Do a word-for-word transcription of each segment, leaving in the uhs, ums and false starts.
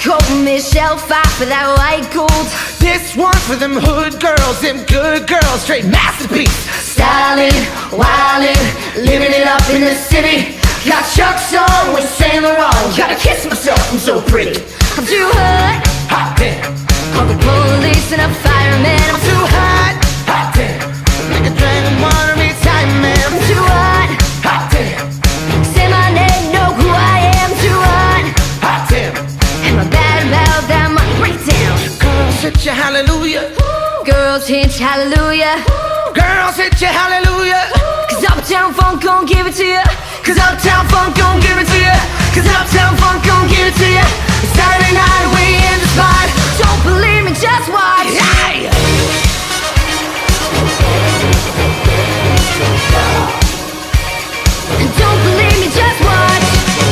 called Michelle Pfeiffer, that white gold. This one for them hood girls, them good girls, straight masterpiece. Styling, wildin', living it up in the city. Got Chuck's on with Saint Laurent. Gotta kiss myself, I'm so pretty. I'm too hot, Hot damn, call the police and a fireman. I'm I'm too hot. Hot damn, make a dragon wanna retire, man. I'm too too hot, hot damn, say my name, know who I am. Too hot, hot damn. am I bad about that money breakdown? Girls hit you hallelujah. Girls hit you, hallelujah. Girls hit you hallelujah. Cause Uptown Funk gon' give it to you. Cause Uptown Funk gon' give it to you. Cause Uptown Funk gon' give it to you. It's Saturday night, we in the spot. Don't believe me, just watch. Hey! And don't believe me, just watch.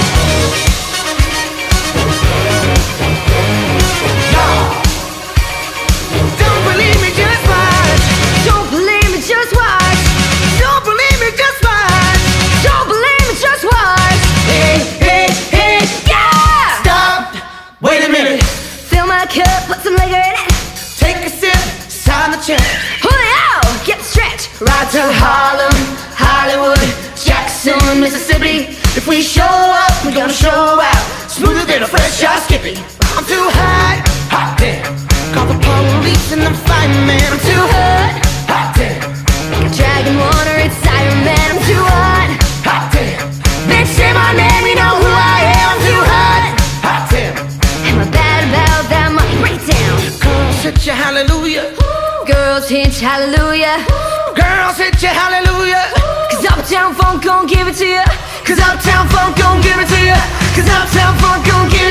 Don't believe me, just watch. Don't believe me, just watch. Don't believe me, just watch. Don't believe me, just watch. Hey, hey, hey, Yeah! stop. Wait a minute. Fill my cup, put some liquor in it. Take a sip, sign the check. Julio, get the stretch. Ride to Harlem, Hollywood, Jackson, Mississippi. If we show up, we gonna show out. Smoother than a fresh shot Skippy. I'm too hot, hot damn. Call the police and the fireman. I'm too hot, hot damn, Like a dragon water, it's Iron Man. I'm too hot. hot damn, Bitch, say my name, you know who I am. I'm too hot. hot damn. Am I bad about that money breakdown? Girls hit you hallelujah. Girls hit you, hallelujah. Girls hit you hallelujah. Cause Uptown Funk gon' give it to you. Cause Uptown Funk gon' give it to you. Cause Uptown Funk gon' give it to you.